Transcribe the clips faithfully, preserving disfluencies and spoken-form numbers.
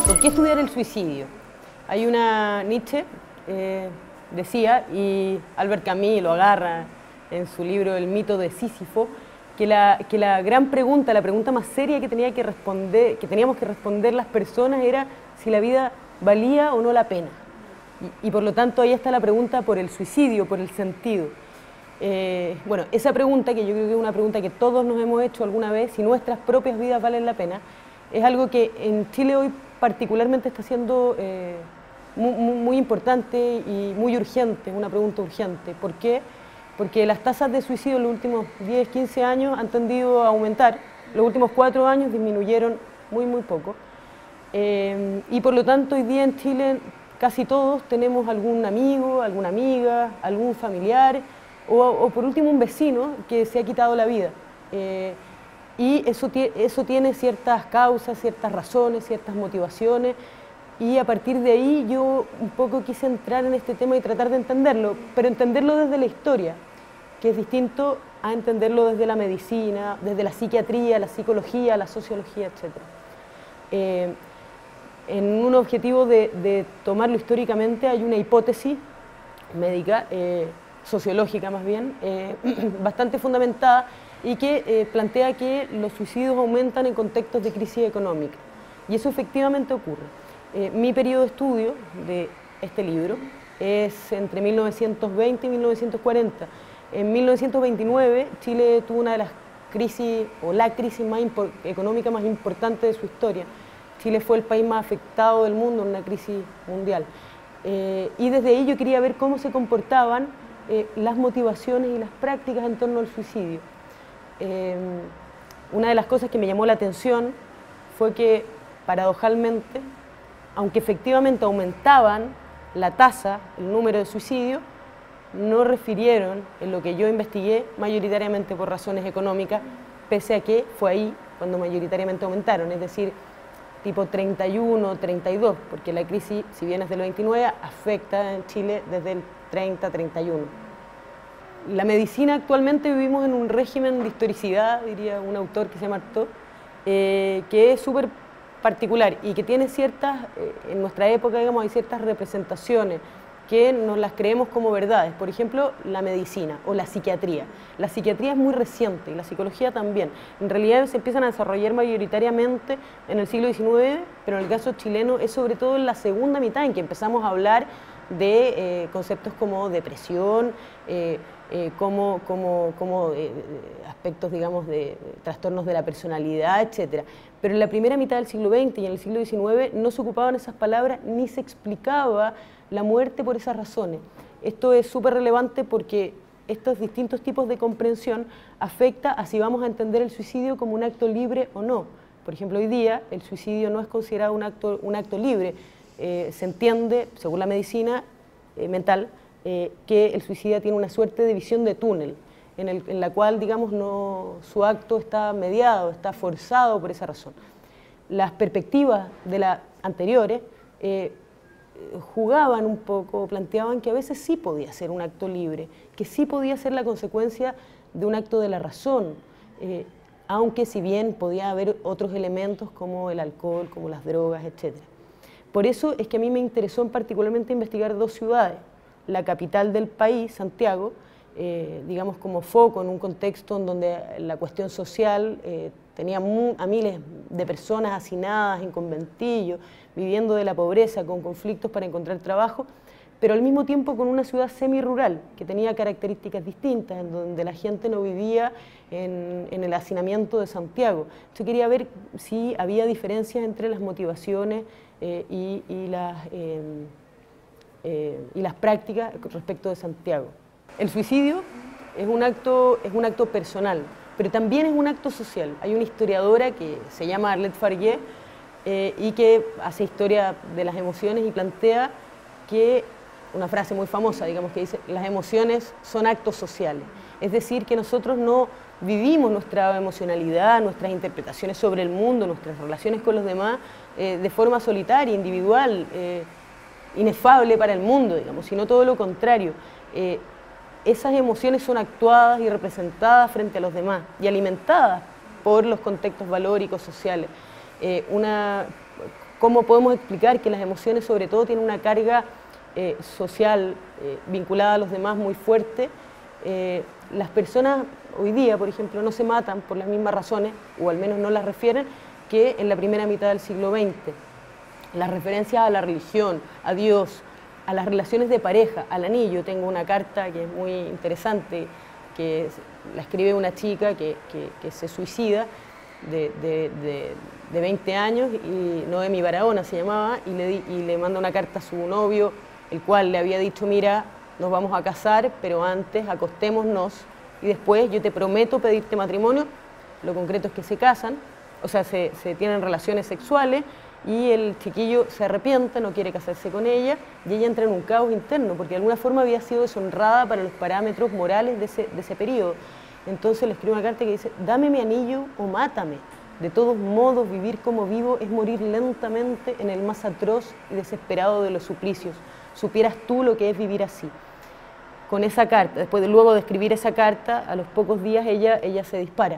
¿Por qué estudiar el suicidio? Hay una Nietzsche, eh, decía, y Albert Camus lo agarra en su libro El mito de Sísifo, que la, que la gran pregunta, la pregunta más seria que, tenía que, responder, que teníamos que responder las personas era si la vida valía o no la pena. Y, y por lo tanto ahí está la pregunta por el suicidio, por el sentido. Eh, bueno, esa pregunta, que yo creo que es una pregunta que todos nos hemos hecho alguna vez, si nuestras propias vidas valen la pena, es algo que en Chile hoy particularmente está siendo eh, muy, muy importante y muy urgente, es una pregunta urgente. ¿Por qué? Porque las tasas de suicidio en los últimos diez, quince años han tendido a aumentar, los últimos cuatro años disminuyeron muy, muy poco. Eh, y por lo tanto hoy día en Chile casi todos tenemos algún amigo, alguna amiga, algún familiar, o, o por último un vecino que se ha quitado la vida. Eh, y eso, eso tiene ciertas causas, ciertas razones, ciertas motivaciones, y a partir de ahí yo un poco quise entrar en este tema y tratar de entenderlo, pero entenderlo desde la historia, que es distinto a entenderlo desde la medicina, desde la psiquiatría, la psicología, la sociología, etcétera. Eh, en un objetivo de, de tomarlo históricamente hay una hipótesis médica, eh, sociológica más bien, eh, bastante fundamentada y que eh, plantea que los suicidios aumentan en contextos de crisis económica. Y eso efectivamente ocurre. Eh, mi periodo de estudio de este libro es entre mil novecientos veinte y mil novecientos cuarenta. En mil novecientos veintinueve Chile tuvo una de las crisis, o la crisis más económica más importante de su historia. Chile fue el país más afectado del mundo en una crisis mundial. Eh, y desde ahí yo quería ver cómo se comportaban eh, las motivaciones y las prácticas en torno al suicidio. Eh, una de las cosas que me llamó la atención fue que, paradojalmente, aunque efectivamente aumentaban la tasa, el número de suicidios, no refirieron, en lo que yo investigué, mayoritariamente por razones económicas, pese a que fue ahí cuando mayoritariamente aumentaron, es decir, tipo treinta y uno, treinta y dos, porque la crisis, si bien es del veintinueve, afecta en Chile desde el treinta, treinta y uno. La medicina actualmente vivimos en un régimen de historicidad, diría un autor que se llama Artaud, eh, que es súper particular y que tiene ciertas, eh, en nuestra época, digamos, hay ciertas representaciones que nos las creemos como verdades. Por ejemplo, la medicina o la psiquiatría. La psiquiatría es muy reciente y la psicología también. En realidad se empiezan a desarrollar mayoritariamente en el siglo diecinueve, pero en el caso chileno es sobre todo en la segunda mitad en que empezamos a hablar de eh, conceptos como depresión, eh, eh, como, como, como eh, aspectos, digamos, de, de trastornos de la personalidad, etcétera. Pero en la primera mitad del siglo veinte y en el siglo diecinueve no se ocupaban esas palabras ni se explicaba la muerte por esas razones. Esto es súper relevante porque estos distintos tipos de comprensión afecta a si vamos a entender el suicidio como un acto libre o no. Por ejemplo, hoy día el suicidio no es considerado un acto, un acto libre. Eh, se entiende, según la medicina eh, mental, eh, que el suicida tiene una suerte de visión de túnel, en, el, en la cual, digamos, no, su acto está mediado, está forzado por esa razón. Las perspectivas de las anteriores eh, jugaban un poco, planteaban que a veces sí podía ser un acto libre, que sí podía ser la consecuencia de un acto de la razón, eh, aunque si bien podía haber otros elementos como el alcohol, como las drogas, etcétera. Por eso es que a mí me interesó particularmente investigar dos ciudades, la capital del país, Santiago, eh, digamos como foco en un contexto en donde la cuestión social eh, tenía a miles de personas hacinadas en conventillos, viviendo de la pobreza, con conflictos para encontrar trabajo, pero al mismo tiempo con una ciudad semi-rural, que tenía características distintas, en donde la gente no vivía en, en el hacinamiento de Santiago. Yo quería ver si había diferencias entre las motivaciones eh, y, y, las, eh, eh, y las prácticas respecto de Santiago. El suicidio es un acto, es un acto personal, pero también es un acto social. Hay una historiadora que se llama Arlette Farrier eh, y que hace historia de las emociones y plantea que, una frase muy famosa, digamos, que dice, las emociones son actos sociales. Es decir, que nosotros no vivimos nuestra emocionalidad, nuestras interpretaciones sobre el mundo, nuestras relaciones con los demás eh, de forma solitaria, individual, eh, inefable para el mundo, digamos, sino todo lo contrario. Eh, esas emociones son actuadas y representadas frente a los demás y alimentadas por los contextos valóricos sociales. Eh, una, cómo podemos explicar que las emociones sobre todo tienen una carga eh, social eh, vinculada a los demás muy fuerte. Eh, las personas hoy día, por ejemplo, no se matan por las mismas razones, o al menos no las refieren, que en la primera mitad del siglo veinte. Las referencias a la religión, a Dios, a las relaciones de pareja, al anillo. Tengo una carta que es muy interesante, que la escribe una chica que, que, que se suicida de, de, de, de veinte años, y Noemi Barahona se llamaba, y le, di, y le manda una carta a su novio, el cual le había dicho, mira, nos vamos a casar, pero antes acostémonos y después yo te prometo pedirte matrimonio. Lo concreto es que se casan, o sea, se, se tienen relaciones sexuales, y el chiquillo se arrepiente, no quiere casarse con ella, y ella entra en un caos interno, porque de alguna forma había sido deshonrada para los parámetros morales de ese, de ese periodo. Entonces le escribe una carta que dice, dame mi anillo o mátame. De todos modos, vivir como vivo es morir lentamente en el más atroz y desesperado de los suplicios. Supieras tú lo que es vivir así. Con esa carta, después de luego de escribir esa carta, a los pocos días ella, ella se dispara.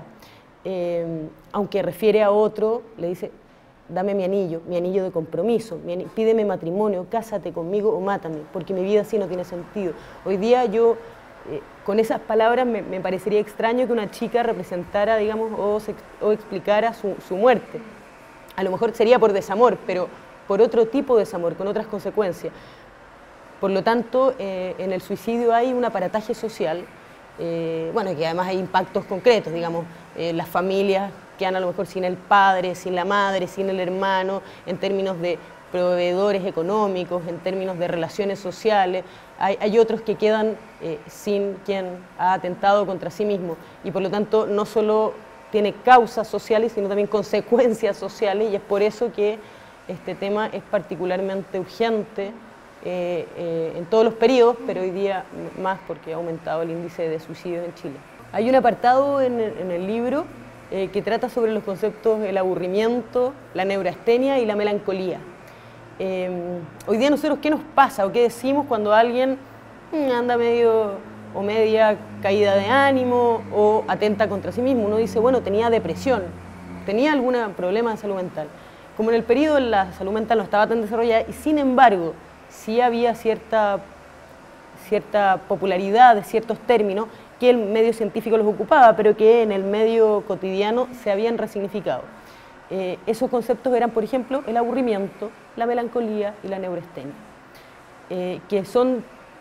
Eh, aunque refiere a otro, le dice, dame mi anillo, mi anillo de compromiso, mi anillo, pídeme matrimonio, cásate conmigo o mátame, porque mi vida así no tiene sentido. Hoy día yo, eh, con esas palabras, me, me parecería extraño que una chica representara, digamos, o, se, o explicara su, su muerte. A lo mejor sería por desamor, pero por otro tipo de desamor, con otras consecuencias. Por lo tanto, eh, en el suicidio hay un aparataje social, eh, bueno, que además hay impactos concretos, digamos, eh, las familias quedan a lo mejor sin el padre, sin la madre, sin el hermano, en términos de proveedores económicos, en términos de relaciones sociales. Hay, hay otros que quedan eh, sin quien ha atentado contra sí mismo, y por lo tanto no solo tiene causas sociales, sino también consecuencias sociales, y es por eso que este tema es particularmente urgente eh, eh, en todos los periodos, pero hoy día más porque ha aumentado el índice de suicidios en Chile. Hay un apartado en el, en el libro Eh, que trata sobre los conceptos del aburrimiento, la neurastenia y la melancolía. Eh, hoy día nosotros, ¿qué nos pasa o qué decimos cuando alguien mmm, anda medio o media caída de ánimo o atenta contra sí mismo? Uno dice, bueno, tenía depresión, tenía algún problema de salud mental. Como en el periodo la salud mental no estaba tan desarrollada, y sin embargo sí había cierta, cierta popularidad de ciertos términos que el medio científico los ocupaba, pero que en el medio cotidiano se habían resignificado. Eh, esos conceptos eran, por ejemplo, el aburrimiento, la melancolía y la neurastenia, eh, que son,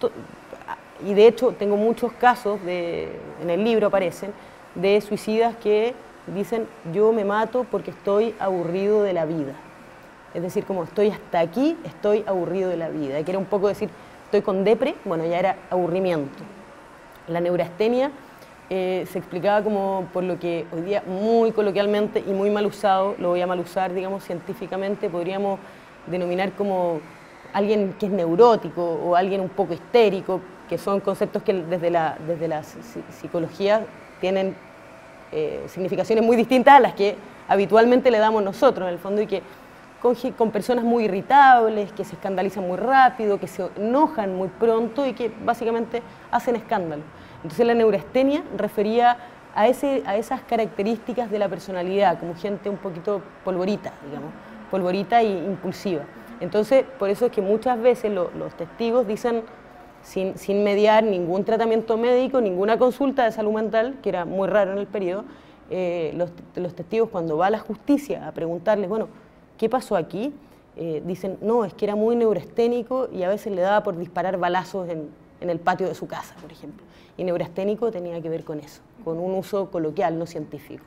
y de hecho tengo muchos casos, de, en el libro aparecen, de suicidas que dicen, yo me mato porque estoy aburrido de la vida. Es decir, como estoy hasta aquí, estoy aburrido de la vida. Que era un poco decir, estoy con depre, bueno, ya era aburrimiento. La neurastenia eh, se explicaba como, por lo que hoy día muy coloquialmente y muy mal usado, lo voy a mal usar, digamos, científicamente, podríamos denominar como alguien que es neurótico o alguien un poco histérico, que son conceptos que desde la, desde la psicología tienen eh, significaciones muy distintas a las que habitualmente le damos nosotros, en el fondo, y que con, con personas muy irritables, que se escandalizan muy rápido, que se enojan muy pronto y que básicamente hacen escándalo. Entonces la neurastenia refería a, ese, a esas características de la personalidad, como gente un poquito polvorita, digamos, polvorita e impulsiva. Entonces, por eso es que muchas veces lo, los testigos dicen, sin, sin mediar ningún tratamiento médico, ninguna consulta de salud mental, que era muy raro en el periodo, eh, los, los testigos cuando va a la justicia a preguntarles, bueno, ¿qué pasó aquí? Eh, dicen, no, es que era muy neurasténico y a veces le daba por disparar balazos en, en el patio de su casa, por ejemplo. Y neurasténico tenía que ver con eso, con un uso coloquial, no científico.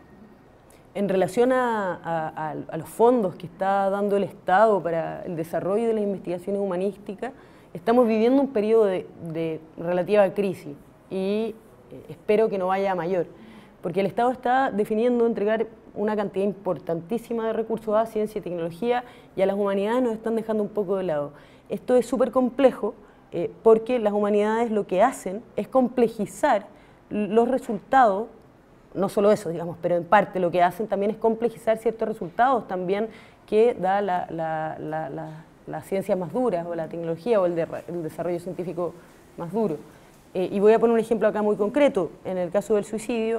En relación a, a, a los fondos que está dando el Estado para el desarrollo de las investigaciones humanísticas, estamos viviendo un periodo de, de relativa crisis y eh, espero que no vaya a mayor, porque el Estado está definiendo entregar una cantidad importantísima de recursos a ciencia y tecnología, y a las humanidades nos están dejando un poco de lado. Esto es súper complejo eh, porque las humanidades lo que hacen es complejizar los resultados, no solo eso, digamos, pero en parte lo que hacen también es complejizar ciertos resultados también que da la, la, la, la, las ciencias más duras, o la tecnología, o el, de, el desarrollo científico más duro. Eh, y voy a poner un ejemplo acá muy concreto. En el caso del suicidio,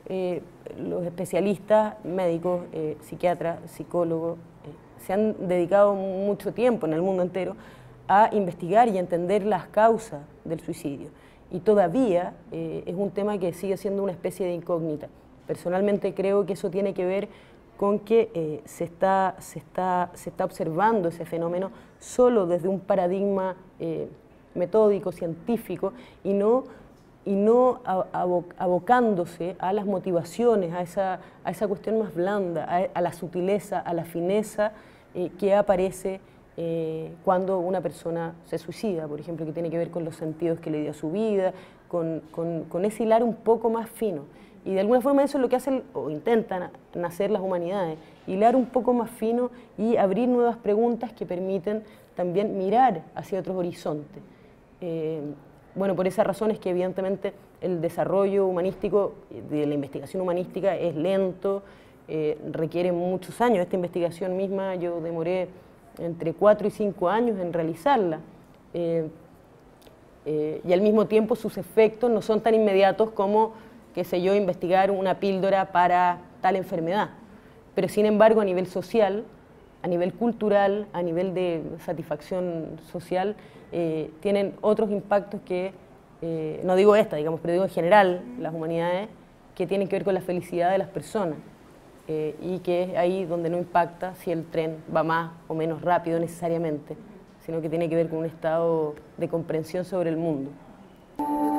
eh, los especialistas, médicos, eh, psiquiatras, psicólogos, eh, se han dedicado mucho tiempo en el mundo entero a investigar y entender las causas del suicidio. Y todavía eh, es un tema que sigue siendo una especie de incógnita. Personalmente creo que eso tiene que ver con que eh, se, está, se, está, se está observando ese fenómeno solo desde un paradigma eh, metódico, científico, y no, y no abocándose a las motivaciones, a esa, a esa cuestión más blanda, a, a la sutileza, a la fineza eh, que aparece eh, cuando una persona se suicida, por ejemplo, que tiene que ver con los sentidos que le dio a su vida, con, con, con ese hilar un poco más fino. Y de alguna forma eso es lo que hacen o intentan nacer las humanidades, hilar un poco más fino y abrir nuevas preguntas que permiten también mirar hacia otros horizontes. Eh, bueno, por esa razón es que evidentemente el desarrollo humanístico, de la investigación humanística es lento, eh, requiere muchos años. Esta investigación misma yo demoré entre cuatro y cinco años en realizarla. Eh, eh, y al mismo tiempo sus efectos no son tan inmediatos como, qué sé yo, investigar una píldora para tal enfermedad. Pero sin embargo, a nivel social, a nivel cultural, a nivel de satisfacción social, eh, tienen otros impactos que, eh, no digo esta, digamos, pero digo en general, las humanidades, que tienen que ver con la felicidad de las personas. Eh, y que es ahí donde no impacta si el tren va más o menos rápido necesariamente, sino que tiene que ver con un estado de comprensión sobre el mundo.